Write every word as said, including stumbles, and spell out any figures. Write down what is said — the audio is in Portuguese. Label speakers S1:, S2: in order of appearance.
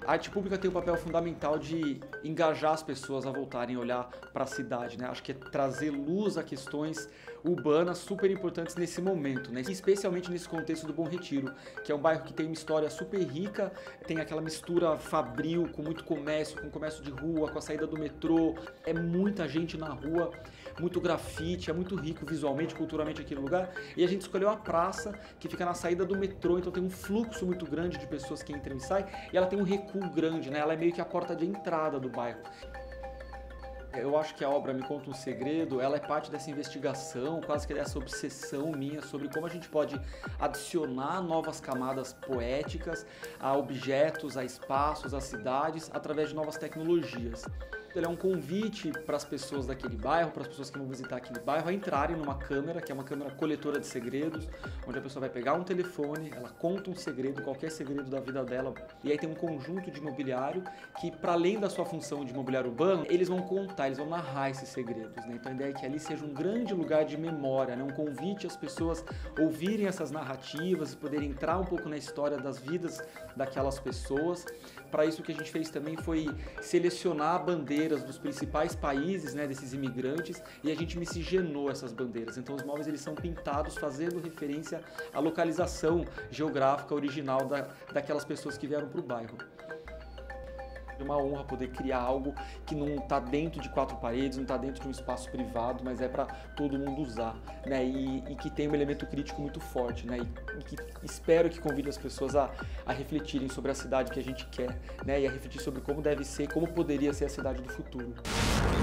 S1: A arte pública tem um papel fundamental de engajar as pessoas a voltarem a olhar para a cidade, né? Acho que é trazer luz a questões urbanas super importantes nesse momento, né? Especialmente nesse contexto do Bom Retiro, que é um bairro que tem uma história super rica, tem aquela mistura fabril com muito comércio, com comércio de rua, com a saída do metrô, é muita gente na rua, muito grafite, é muito rico visualmente, culturalmente aquele lugar, e a gente escolheu a praça que fica na saída do metrô, então tem um fluxo muito grande de pessoas que entram e saem, e ela tem um recuo grande, né? Ela é meio que a porta de entrada do bairro. Eu acho que a obra Me Conta um Segredo, ela é parte dessa investigação, quase que dessa obsessão minha sobre como a gente pode adicionar novas camadas poéticas a objetos, a espaços, a cidades, através de novas tecnologias. Ele é um convite para as pessoas daquele bairro, para as pessoas que vão visitar aquele bairro, a entrarem numa câmera, que é uma câmera coletora de segredos, onde a pessoa vai pegar um telefone, ela conta um segredo, qualquer segredo da vida dela, e aí tem um conjunto de imobiliário que, para além da sua função de imobiliário urbano, eles vão contar, eles vão narrar esses segredos, né? Então a ideia é que ali seja um grande lugar de memória, né? Um convite às pessoas ouvirem essas narrativas e poderem entrar um pouco na história das vidas daquelas pessoas. Para isso, o que a gente fez também foi selecionar bandeiras dos principais países, né, desses imigrantes, e a gente miscigenou essas bandeiras. Então os móveis eles são pintados fazendo referência à localização geográfica original da, daquelas pessoas que vieram para o bairro. É uma honra poder criar algo que não está dentro de quatro paredes, não está dentro de um espaço privado, mas é para todo mundo usar, né? E, e que tem um elemento crítico muito forte, né? E, e que espero que convide as pessoas a, a refletirem sobre a cidade que a gente quer, né? E a refletir sobre como deve ser, como poderia ser a cidade do futuro.